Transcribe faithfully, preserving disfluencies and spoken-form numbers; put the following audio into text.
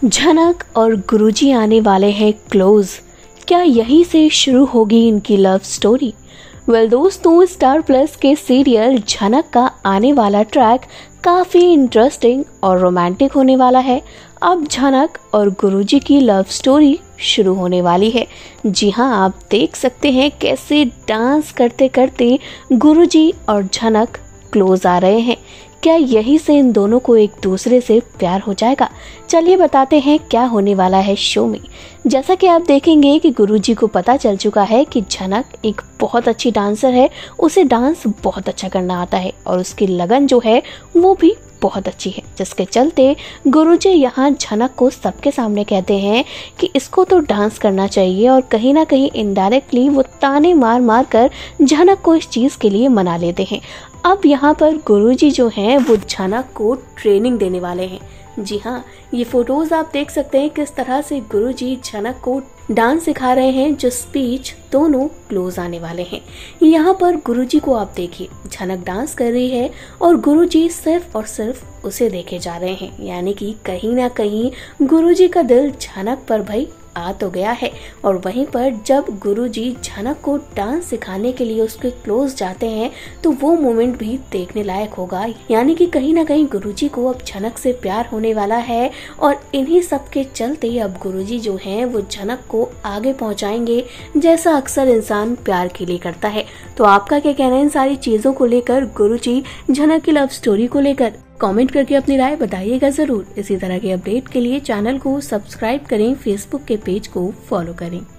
झनक और गुरुजी आने वाले हैं क्लोज। क्या यहीं से शुरू होगी इनकी लव स्टोरी? वेल दोस्तों, स्टार प्लस के सीरियल झनक का आने वाला ट्रैक काफी इंटरेस्टिंग और रोमांटिक होने वाला है। अब झनक और गुरुजी की लव स्टोरी शुरू होने वाली है। जी हाँ, आप देख सकते हैं कैसे डांस करते करते गुरुजी और झनक क्लोज आ रहे हैं। क्या यही से इन दोनों को एक दूसरे से प्यार हो जाएगा? चलिए बताते हैं क्या होने वाला है शो में। जैसा कि आप देखेंगे कि गुरुजी को पता चल चुका है कि झनक एक बहुत अच्छी डांसर है, उसे डांस बहुत अच्छा करना आता है और उसकी लगन जो है वो भी बहुत अच्छी है, जिसके चलते गुरुजी यहाँ झनक को सबके सामने कहते हैं कि इसको तो डांस करना चाहिए और कहीं ना कहीं इनडायरेक्टली वो ताने मार मार कर झनक को इस चीज़ के लिए मना लेते हैं। अब यहाँ पर गुरुजी जो हैं वो झनक को ट्रेनिंग देने वाले हैं। जी हाँ, ये फोटोज आप देख सकते हैं किस तरह से गुरुजी झनक को डांस सिखा रहे हैं, जो स्पीच दोनों क्लोज आने वाले हैं। यहाँ पर गुरुजी को आप देखिए, झनक डांस कर रही है और गुरुजी सिर्फ और सिर्फ उसे देखे जा रहे हैं, यानी कि कहीं ना कहीं गुरुजी का दिल झनक पर भाई आ तो गया है। और वहीं पर जब गुरुजी झनक को डांस सिखाने के लिए उसके क्लोज जाते हैं तो वो मोमेंट भी देखने लायक होगा, यानी कि कहीं ना कहीं गुरुजी को अब झनक से प्यार होने वाला है और इन्हीं सब के चलते अब गुरुजी जो हैं वो झनक को आगे पहुंचाएंगे, जैसा अक्सर इंसान प्यार के लिए करता है। तो आपका क्या कहना है इन सारी चीजों को लेकर, गुरुजी झनक की लव स्टोरी को लेकर? कमेंट करके अपनी राय बताइएगा जरूर। इसी तरह के अपडेट के लिए चैनल को सब्सक्राइब करें, फेसबुक के पेज को फॉलो करें।